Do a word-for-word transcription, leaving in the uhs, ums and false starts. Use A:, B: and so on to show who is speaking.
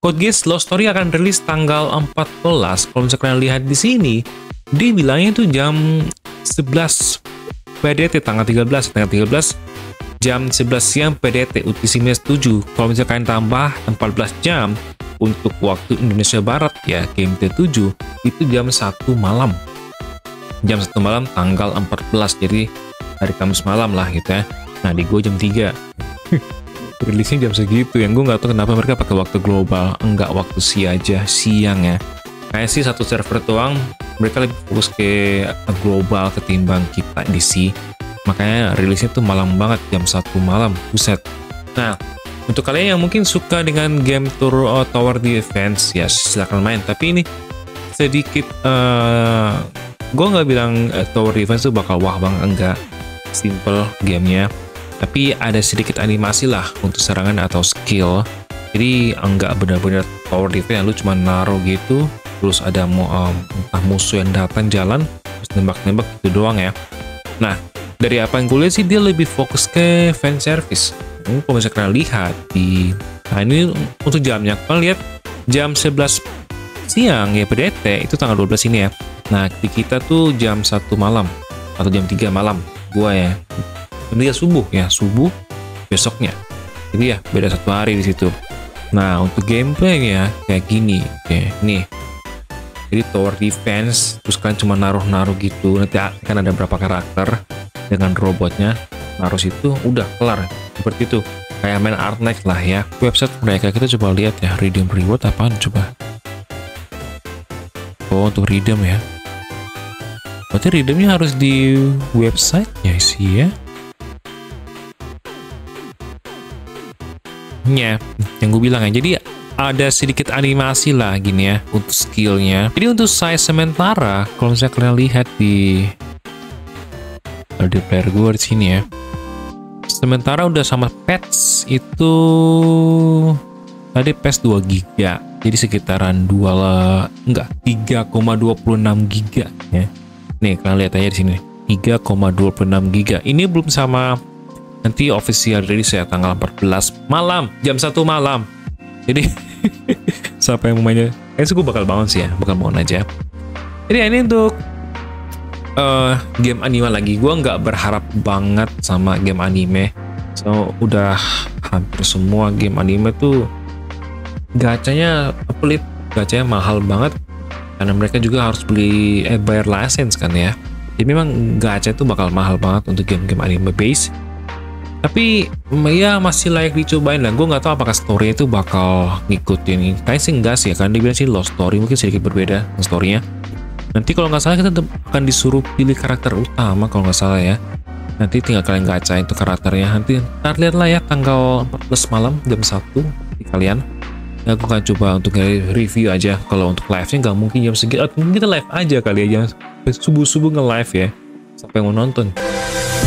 A: Code Geass Lost Story akan rilis tanggal empat belas. Kalau misalnya kalian lihat di sini, dia bilangnya itu jam sebelas P D T tanggal tiga belas, tanggal tiga belas jam sebelas siang P D T U T C minus tujuh. Kalau misalnya kalian tambah empat belas jam untuk waktu Indonesia Barat ya, G M T tujuh, itu jam satu malam. Jam satu malam tanggal empat belas, jadi hari Kamis malam lah gitu ya. Nah, di gue jam tiga. Rilisnya jam segitu, yang gue nggak tahu kenapa mereka pakai waktu global, enggak waktu si aja, siang ya. Kayak sih satu server doang, mereka lebih fokus ke global ketimbang kita di C. Makanya rilisnya tuh malam banget, jam satu malam, buset. Nah, untuk kalian yang mungkin suka dengan game Tour uh, Tower Defense, ya silakan main. Tapi ini sedikit, uh, gue nggak bilang uh, Tower Defense tuh bakal wah bang, enggak. Simple gamenya. Tapi ada sedikit animasi lah untuk serangan atau skill. Jadi enggak benar-benar Tower Defense, lu cuma naruh gitu, terus ada um, entah musuh yang datang jalan, terus nembak-nembak gitu doang ya. Nah, dari apa yang gue lihat sih, dia lebih fokus ke fan service. Hmm, kalau misalnya kalian lihat di, nah ini untuk jamnya, kalian lihat jam sebelas siang ya P D T, itu tanggal dua belas ini ya. Nah, di kita tuh jam satu malam atau jam tiga malam, gua ya. Jam tiga subuh ya, subuh besoknya. Jadi ya beda satu hari di situ. Nah, untuk gameplaynya kayak gini, oke, nih. Jadi tower defense, terus kalian cuma naruh-naruh gitu. Nanti kan ada berapa karakter dengan robotnya, naruh situ, udah kelar. Seperti itu, kayak main Arknight lah ya. Website mereka kita coba lihat ya, redeem reward apaan coba. Oh, untuk redeem ya. Berarti redeemnya harus di website-nya sih ya. Ya, yang gue bilang ya. Jadi ada sedikit animasi lah gini ya untuk skillnya. Jadi untuk size sementara, kalau misalnya kalian lihat di di player gue di sini ya, sementara udah sama patch itu tadi patch dua giga, jadi sekitaran dua lah, enggak tiga koma dua enam giga ya. Nih kalian lihat aja di sini tiga koma dua enam giga. Ini belum sama nanti official release ya tanggal empat belas malam, jam satu malam. Jadi siapa yang mau mainnya, kayaknya gue bakal bangun sih ya, bakal bangun aja. Jadi ini untuk Uh, game anime lagi. Gue nggak berharap banget sama game anime, so udah hampir semua game anime tuh gacanya pelit, gacanya mahal banget karena mereka juga harus beli eh bayar license kan ya. Jadi memang gacha itu bakal mahal banget untuk game-game anime base. Tapi ya masih layak dicobain lah. Gue nggak tahu apakah story itu bakal ngikutin. Kayaknya sih enggak sih, kan dibilang sih Lost Story, mungkin sedikit berbeda story-nya. Nanti kalau nggak salah kita akan disuruh pilih karakter utama kalau nggak salah ya. Nanti tinggal kalian gacain tuh karakternya. Nanti ntar lihat lah ya tanggal empat belas malam jam satu di kalian. Ya, aku akan coba untuk review aja. Kalau untuk live-nya nggak mungkin jam segitu. Mungkin kita live aja kali ya, subuh-subuh nge-live ya. Sampai mau nonton.